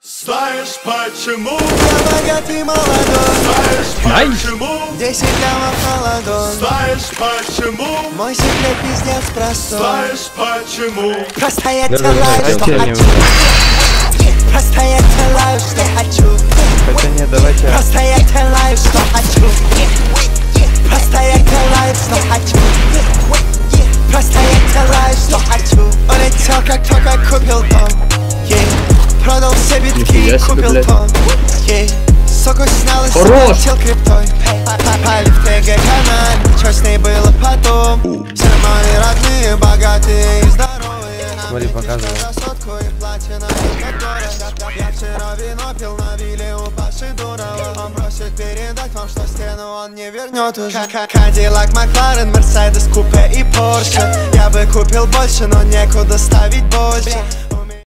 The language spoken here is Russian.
Знаешь почему? Я богатый молодой. Знаешь почему? 10 лямов на ладонь. Знаешь почему? Мой секрет пиздец простой. Знаешь почему? Просто я делаю, что хочу. Просто я делаю, что хочу. Хотя нет, давайте. Просто я делаю, что хочу. Просто я делаю, что хочу. Просто я делаю, что хочу. Он летел, как только купил дом. Продал все битки и купил тон. Соку снял и схватил криптой. Попали в ТГ канал. Что с ней было потом? Все мои родные, богатые и здоровые. Смотри, показывай. Я вчера вино пил на вилле у Паши Дурова. Он просит передать вам, что стену он не вернет уже. Кадиллак, Макларен, Мерседес, купе и Порше. Я бы купил больше, но некуда ставить больше.